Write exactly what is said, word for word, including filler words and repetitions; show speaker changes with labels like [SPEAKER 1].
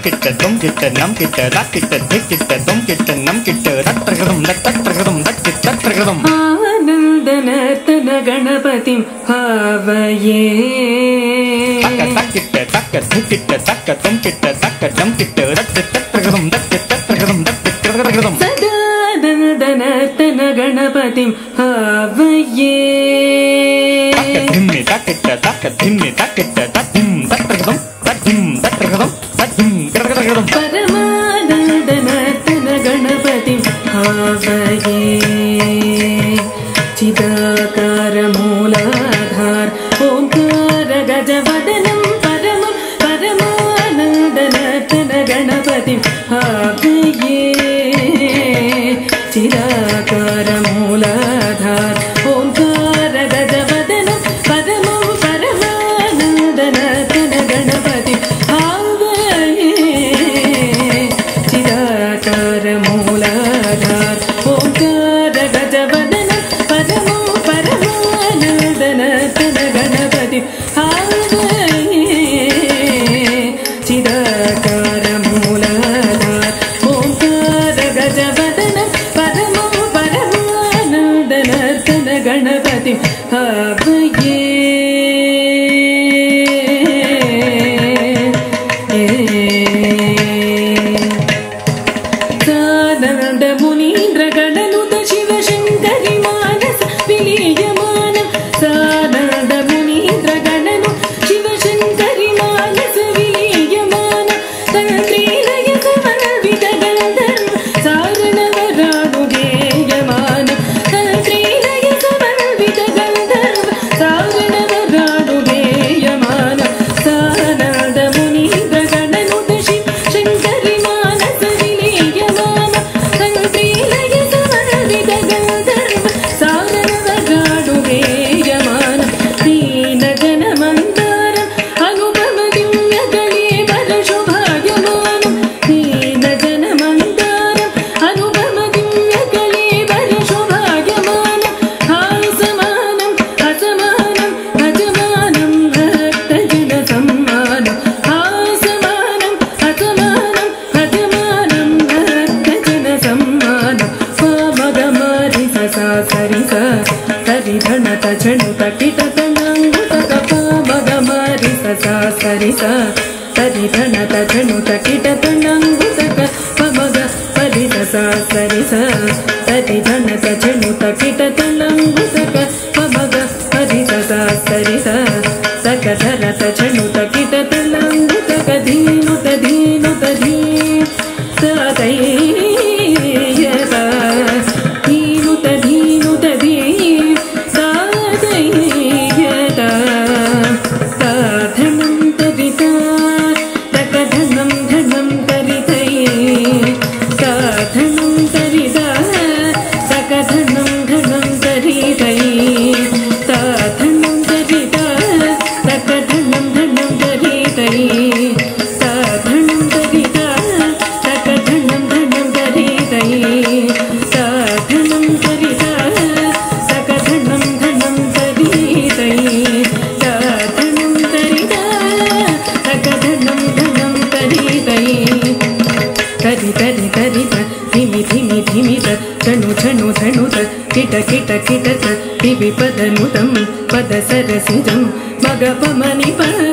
[SPEAKER 1] కిట్ట దొం కిట్ట నం కిట్ట దా కిట్ట ది కిట్ట దొం కిట్ట నం కిట్ట రత్రగదం రత్రగదం రత్రగదం
[SPEAKER 2] ఆనందనర్తన గణపతిం భావయే
[SPEAKER 1] తక్క తక్కిట్ట తక్క దిక్కిట్ట తక్క దొం కిట్ట తక్క దం కిట్ట రత్రగదం రత్రగదం రత్రగదం
[SPEAKER 2] సదానందనర్తన గణపతిం భావయే
[SPEAKER 1] ధిమ్మి తక్కిట్ట తక్క ధిమ్మి తక్కిట్ట తద్ధిం రత్రగదం తద్ధిం రత్రగదం తద్ధిం రత్రగదం
[SPEAKER 2] పరమానందనర్తన గణపతిం భావయే చిదాకార మూలాధార ఓంకార గజవదనం పరమ పరమానందనర్తన గణపతిం భావయే చిదాకార మూలాధార ఓంకార గజవదనం పరమం పరమానందనర్తన గణపతిం భావయే చిదాకార మూలాధార ఓంకార గజవదనం పరమం పరమానందనర్తన గణపతిం భావయే చిదాకార మూలాధార ఓంకార గజవదనం పరమం పరమానందనర్తన గణపతిం భావయే సానంద మునీంద్ర గణనుత శివ శంకరి మానస విలీయమానం సానంద మునీంద్ర గణను శివ శంకరి మానస విలీయమానం తంత్రీలయ సమన్విత గంధర్వ సారణవరాడు గేయమానం తంత్రీలయ సమన్విత గంధర్వ సారణవరాడు గేయమానం సానంద మునీంద్ర గణనుత శివ శంకరి మానస విలీయమానం తంత్రీలయ సమన్విత గంధర్వ సారణవరాడు గేయమానం దీన జనమందారం అనుపమ దివ్య కళేబర శోభాయమానం దీన జనమందారం అనుపమ దివ్య కళేబర శోభాయమానం హాసమానం అసమానం భజమానం భక్తజన సమ్మానం హాసమానం అసమానం భజమానం భక్తజన సమ్మానం పామగమారి ససా సరిస సరిధణత చణుత కిటతనంగుత పామగమారి ససా సరిస సరిధణత చణుత కిటతనంగుత పమగ పరి ససా సరిస సరిధణత చణుత కిటతనంగుత పమగ పరి ససా సరిస సకధరత చణుత కిటతనంగుత కధీనుత ధీనుత ధీ సదైయత ధీనుత ధీనుత ధీ సదైయత సాధనం తరిత తకధనం ధనం తరితై సాధనం తరిత సకధనం ధనం తరితై సాధనం తరిత తకధనం ధనం తరితై సాధనం తరిత సకధనం ధనం తరితై సాధనం తరిత సకధనం ధనం తరితై సాధనం తరిత సకధనం ధనం తరితై తరి తరి తరిత ధిమి ధిమి ధిమిత చను చను ధనుత కిట కిట కిటత దివి పదనుతం పద సరసిజం మగ పమని ప